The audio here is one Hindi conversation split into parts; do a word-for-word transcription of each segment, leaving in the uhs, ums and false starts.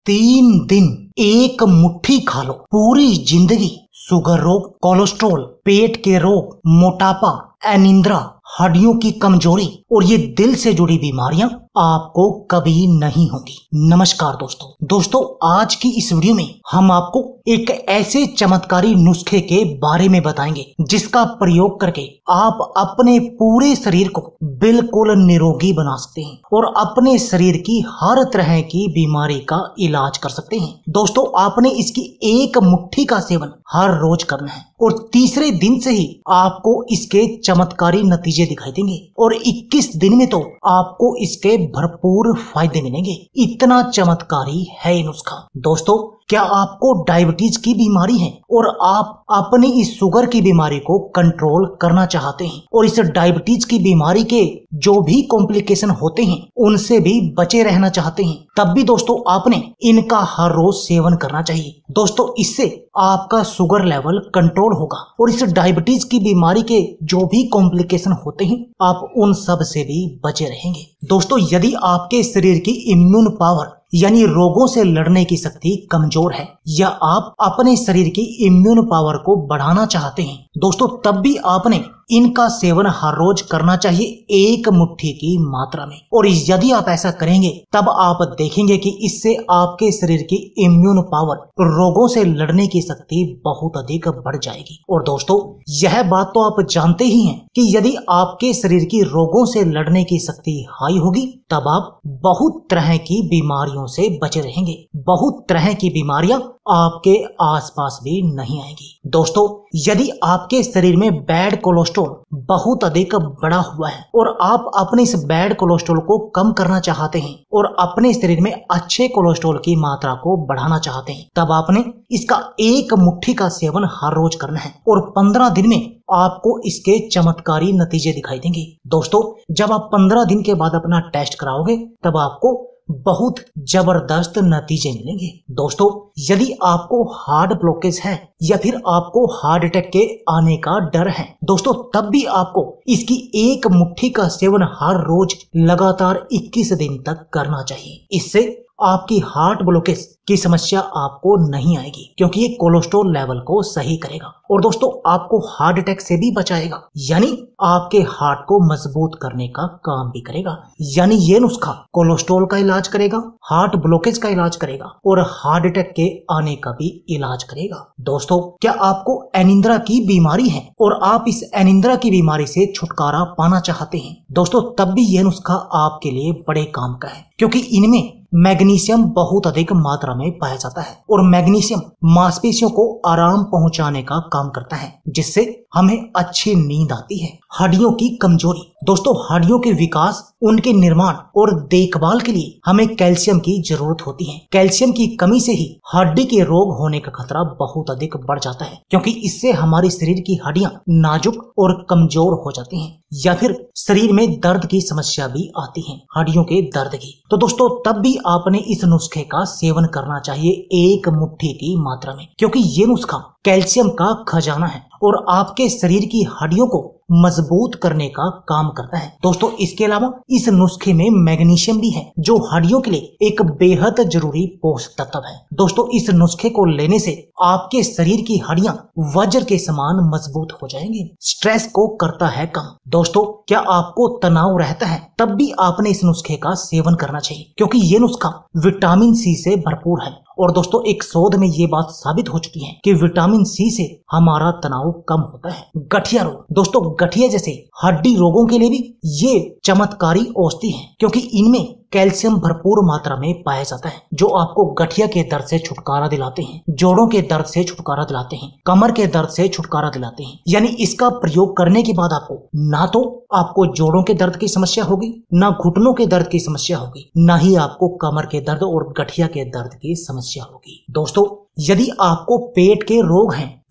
तीन दिन एक मुट्ठी खा लो, पूरी जिंदगी शुगर रोग, कोलेस्ट्रॉल, पेट के रोग, मोटापा, अनिद्रा, हड्डियों की कमजोरी और ये दिल से जुड़ी बीमारियां आपको कभी नहीं होंगी। नमस्कार दोस्तों दोस्तों आज की इस वीडियो में हम आपको एक ऐसे चमत्कारी नुस्खे के बारे में बताएंगे जिसका प्रयोग करके आप अपने पूरे शरीर को बिल्कुल निरोगी बना सकते हैं और अपने शरीर की हर तरह की बीमारी का इलाज कर सकते हैं। दोस्तों आपने इसकी एक मुट्ठी का सेवन हर रोज करना है और तीसरे दिन से ही आपको इसके चमत्कारी नतीजे दिखाई देंगे और इक्कीस दिन में तो आपको इसके भरपूर फायदे मिलेंगे। इतना चमत्कारी है ये नुस्खा। दोस्तों क्या आपको डायबिटीज की बीमारी है और आप अपनी इस शुगर की बीमारी को कंट्रोल करना चाहते हैं और इस डायबिटीज की बीमारी के जो भी कॉम्प्लिकेशन होते हैं उनसे भी बचे रहना चाहते हैं, तब भी दोस्तों आपने इनका हर रोज सेवन करना चाहिए। दोस्तों इससे आपका शुगर लेवल कंट्रोल होगा और इस डायबिटीज की बीमारी के जो भी कॉम्प्लिकेशन होते हैं आप उन सब से भी बचे रहेंगे। दोस्तों यदि आपके शरीर की इम्यून पावर यानी रोगों से लड़ने की शक्ति कमजोर है या आप अपने शरीर की इम्यून पावर को बढ़ाना चाहते हैं दोस्तों तब भी आपने इनका सेवन हर रोज करना चाहिए एक मुट्ठी की मात्रा में। और यदि आप ऐसा करेंगे तब आप देखेंगे कि इससे आपके शरीर की इम्यून पावर, रोगों से लड़ने की शक्ति बहुत अधिक बढ़ जाएगी। और दोस्तों यह बात तो आप जानते ही हैं कि यदि आपके शरीर की रोगों से लड़ने की शक्ति हाई होगी तब आप बहुत तरह की बीमारियों से बचे रहेंगे, बहुत तरह की बीमारियां आपके आसपास भी नहीं आएगी। दोस्तों यदि आपके शरीर में बैड कोलेस्ट्रॉल बहुत अधिक बढ़ा हुआ है और आप अपने इस बैड कोलेस्ट्रॉल को कम करना चाहते हैं और अपने शरीर में अच्छे कोलेस्ट्रॉल की मात्रा को बढ़ाना चाहते हैं तब आपने इसका एक मुट्ठी का सेवन हर रोज करना है और पंद्रह दिन में आपको इसके चमत्कारी नतीजे दिखाई देंगे। दोस्तों जब आप पंद्रह दिन के बाद अपना टेस्ट कराओगे तब आपको बहुत जबरदस्त नतीजे मिलेंगे। दोस्तों यदि आपको हार्ट ब्लॉकेज है या फिर आपको हार्ट अटैक के आने का डर है दोस्तों तब भी आपको इसकी एक मुट्ठी का सेवन हर रोज लगातार इक्कीस दिन तक करना चाहिए। इससे आपकी हार्ट ब्लॉकेज की समस्या आपको नहीं आएगी क्योंकि ये कोलेस्ट्रॉल लेवल को सही करेगा और दोस्तों आपको हार्ट अटैक से भी बचाएगा, यानी आपके हार्ट को मजबूत करने का काम भी करेगा। यानी ये नुस्खा कोलेस्ट्रॉल का इलाज करेगा, हार्ट ब्लॉकेज का इलाज करेगा और हार्ट अटैक के आने का भी इलाज करेगा। दोस्तों क्या आपको अनिद्रा की बीमारी है और आप इस अनिद्रा की बीमारी से छुटकारा पाना चाहते हैं दोस्तों तब भी यह नुस्खा आपके लिए बड़े काम का है क्योंकि इनमें मैग्नीशियम बहुत अधिक मात्रा में पाया जाता है और मैग्नीशियम मांसपेशियों को आराम पहुंचाने का काम करता है जिससे हमें अच्छी नींद आती है। हड्डियों की कमजोरी दोस्तों हड्डियों के विकास, उनके निर्माण और देखभाल के लिए हमें कैल्शियम की जरूरत होती है। कैल्शियम की कमी से ही हड्डी के रोग होने का खतरा बहुत अधिक बढ़ जाता है क्योंकि इससे हमारे शरीर की हड्डियां नाजुक और कमजोर हो जाती हैं या फिर शरीर में दर्द की समस्या भी आती है, हड्डियों के दर्द की। तो दोस्तों तब भी आपने इस नुस्खे का सेवन करना चाहिए एक मुट्ठी की मात्रा में क्योंकि ये नुस्खा कैल्शियम का खजाना है और आपके शरीर की हड्डियों को मजबूत करने का काम करता है। दोस्तों इसके अलावा इस नुस्खे में मैग्नीशियम भी है जो हड्डियों के लिए एक बेहद जरूरी पोषक तत्व है। दोस्तों इस नुस्खे को लेने से आपके शरीर की हड्डियां वज्र के समान मजबूत हो जाएंगी, स्ट्रेस को करता है कम। दोस्तों क्या आपको तनाव रहता है तब भी आपने इस नुस्खे का सेवन करना चाहिए क्योंकि ये नुस्खा विटामिन सी से भरपूर है और दोस्तों एक शोध में ये बात साबित हो चुकी है कि विटामिन सी से हमारा तनाव कम होता है। गठिया रोग दोस्तों गठिया जैसे हड्डी रोगों के लिए भी ये चमत्कारी औषधि है क्योंकि इनमें कैल्शियम भरपूर मात्रा में पाया जाता है जो आपको गठिया के दर्द से छुटकारा दिलाते हैं, जोड़ों के दर्द से छुटकारा दिलाते हैं, कमर के दर्द से छुटकारा दिलाते हैं। यानी इसका प्रयोग करने के बाद आपको ना तो आपको जोड़ों के दर्द की समस्या होगी, ना घुटनों के दर्द की समस्या होगी, ना ही आपको कमर के दर्द और गठिया के दर्द की समस्या होगी। दोस्तों यदि आपको पेट के रोग हैं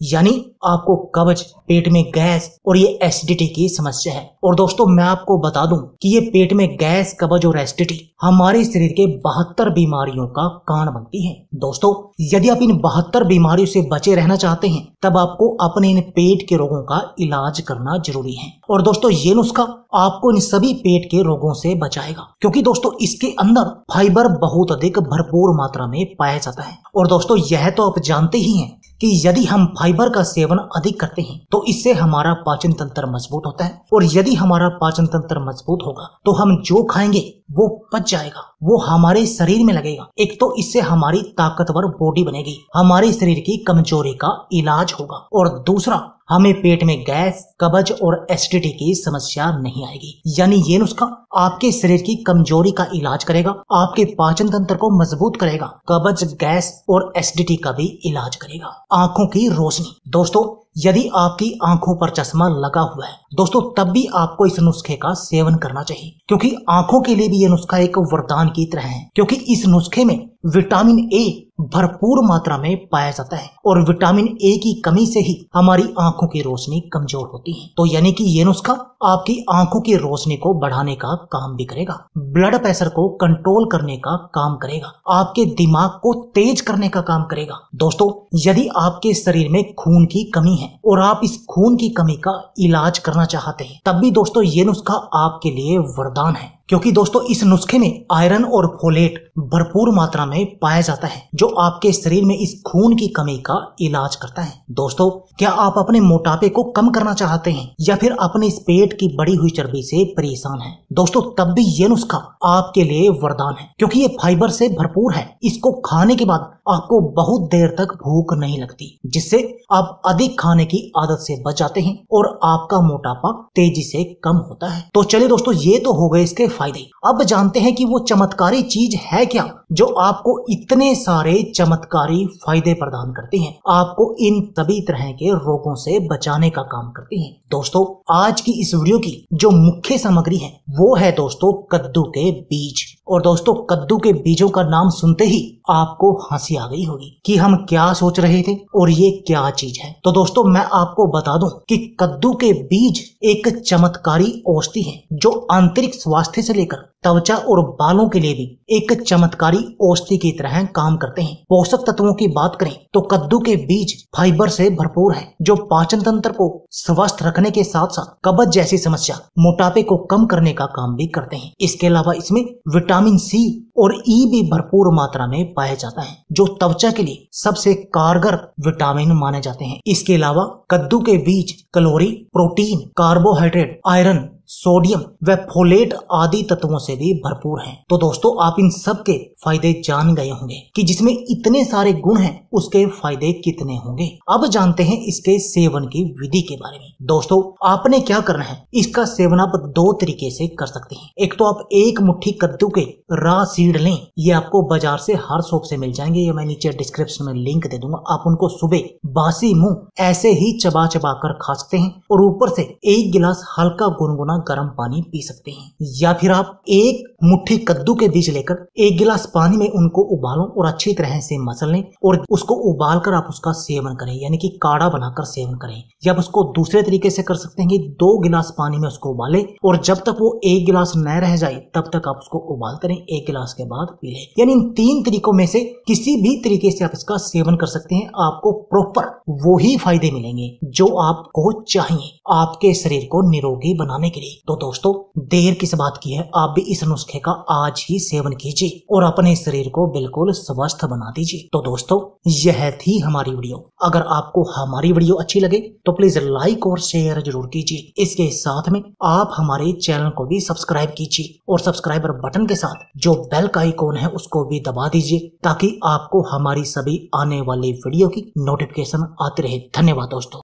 यानी आपको कब्ज, पेट में गैस और ये एसिडिटी की समस्या है। और दोस्तों मैं आपको बता दूं कि ये पेट में गैस, कब्ज और एसिडिटी हमारे शरीर के बहत्तर बीमारियों का कारण बनती है। दोस्तों यदि आप इन बहत्तर बीमारियों से बचे रहना चाहते हैं तब आपको अपने इन पेट के रोगों का इलाज करना जरूरी है। और दोस्तों ये नुस्खा आपको इन सभी पेट के रोगों से बचाएगा, क्योंकि दोस्तों इसके अंदर फाइबर बहुत अधिक भरपूर मात्रा में पाया जाता है। और दोस्तों यह तो आप जानते ही हैं कि यदि हम फाइबर का सेवन अधिक करते हैं तो इससे हमारा पाचन तंत्र मजबूत होता है, और यदि हमारा पाचन तंत्र मजबूत होगा तो हम जो खाएंगे वो पच जाएगा, वो हमारे शरीर में लगेगा। एक तो इससे हमारी ताकतवर बॉडी बनेगी, हमारे शरीर की कमजोरी का इलाज होगा, और दूसरा हमें पेट में गैस, कब्ज और एसिडिटी की समस्या नहीं आएगी। यानी ये नुस्खा आपके शरीर की कमजोरी का इलाज करेगा, आपके पाचन तंत्र को मजबूत करेगा, कब्ज, गैस और एसिडिटी का भी इलाज करेगा। आंखों की रोशनी। दोस्तों यदि आपकी आंखों पर चश्मा लगा हुआ है दोस्तों तब भी आपको इस नुस्खे का सेवन करना चाहिए, क्योंकि आंखों के लिए भी ये नुस्खा एक वरदान की तरह है, क्योंकि इस नुस्खे में विटामिन ए भरपूर मात्रा में पाया जाता है, और विटामिन ए की कमी से ही हमारी आंखों की रोशनी कमजोर होती है। तो यानी कि ये नुस्खा आपकी आंखों की रोशनी को बढ़ाने का काम भी करेगा, ब्लड प्रेशर को कंट्रोल करने का काम करेगा, आपके दिमाग को तेज करने का काम करेगा। दोस्तों यदि आपके शरीर में खून की कमी है और आप इस खून की कमी का इलाज करना चाहते हैं तब भी दोस्तों ये नुस्खा आपके लिए वरदान है, क्योंकि दोस्तों इस नुस्खे में आयरन और फोलेट भरपूर मात्रा में पाया जाता है जो आपके शरीर में इस खून की कमी का इलाज करता है। दोस्तों क्या आप अपने मोटापे को कम करना चाहते हैं या फिर अपने इस पेट की बढ़ी हुई चर्बी से परेशान हैं? दोस्तों तब भी ये नुस्खा आपके लिए वरदान है, क्योंकि ये फाइबर से भरपूर है। इसको खाने के बाद आपको बहुत देर तक भूख नहीं लगती, जिससे आप अधिक खाने की आदत से बच जाते हैं और आपका मोटापा तेजी से कम होता है। तो चलिए दोस्तों ये तो हो गए इसके फायदे। अब जानते हैं कि वो चमत्कारी चीज है क्या जो आपको इतने सारे चमत्कारी फायदे प्रदान करती है, आपको इन सभी तरह के रोगों से बचाने का काम करती है। दोस्तों आज की इस वीडियो की जो मुख्य सामग्री है वो है दोस्तों कद्दू के बीज। और दोस्तों कद्दू के बीजों का नाम सुनते ही आपको हंसी आ गई होगी कि हम क्या सोच रहे थे और ये क्या चीज है। तो दोस्तों मैं आपको बता दूं कि कद्दू के बीज एक चमत्कारी औषधि है जो आंतरिक स्वास्थ्य से लेकर त्वचा और बालों के लिए भी एक चमत्कारी औषधि की तरह काम करते हैं। पोषक तत्वों की बात करें तो कद्दू के बीज फाइबर से भरपूर है जो पाचन तंत्र को स्वस्थ रखने के साथ साथ कब्ज जैसी समस्या, मोटापे को कम करने का काम भी करते हैं। इसके अलावा इसमें विटामिन सी और ई भी भरपूर मात्रा में पाया जाता है जो त्वचा के लिए सबसे कारगर विटामिन माने जाते हैं। इसके अलावा कद्दू के बीज calorie, protein, carbohydrate, iron, sodium व फोलेट आदि तत्वों से भी भरपूर हैं। तो दोस्तों आप इन सब के फायदे जान गए होंगे कि जिसमें इतने सारे गुण हैं उसके फायदे कितने होंगे। अब जानते हैं इसके सेवन की विधि के बारे में। दोस्तों आपने क्या करना है, इसका सेवन आप दो तरीके से कर सकते हैं। एक तो आप एक मुट्ठी कद्दू के रॉ सीड लें, ये आपको बाजार से हर शॉप से मिल जाएंगे, ये मैं नीचे डिस्क्रिप्शन में लिंक दे दूंगा। आप उनको सुबह बासी मुंह ऐसे ही चबा चबा कर खा सकते हैं और ऊपर से एक गिलास हल्का गुनगुना गर्म पानी पी सकते हैं। या फिर आप एक मुट्ठी कद्दू के बीज लेकर एक गिलास पानी में उनको उबालो और अच्छी तरह से मसल लें और उसको उबाल कर आप उसका सेवन करें, यानी कि काढ़ा बनाकर सेवन करें। या आप उसको दूसरे तरीके से कर सकते हैं कि दो गिलास पानी में उसको उबालें और जब तक वो एक गिलास न रह जाए तब तक आप उसको उबालते रहें, एक गिलास के बाद पी लें। यानी इन तीन तरीकों में से किसी भी तरीके से आप इसका सेवन कर सकते हैं, आपको प्रॉपर वो ही फायदे मिलेंगे जो आपको चाहिए आपके शरीर को निरोगी बनाने के लिए। तो दोस्तों देर किस बात की है, आप भी इस नुस्खे का आज ही सेवन कीजिए और अपने शरीर को बिल्कुल स्वस्थ बना दीजिए। तो दोस्तों यह थी हमारी वीडियो। अगर आपको हमारी वीडियो अच्छी लगे तो प्लीज लाइक और शेयर जरूर कीजिए। इसके साथ में आप हमारे चैनल को भी सब्सक्राइब कीजिए और सब्सक्राइबर बटन के साथ जो बेल का आइकॉन है उसको भी दबा दीजिए ताकि आपको हमारी सभी आने वाली वीडियो की नोटिफिकेशन आती रहे। धन्यवाद दोस्तों।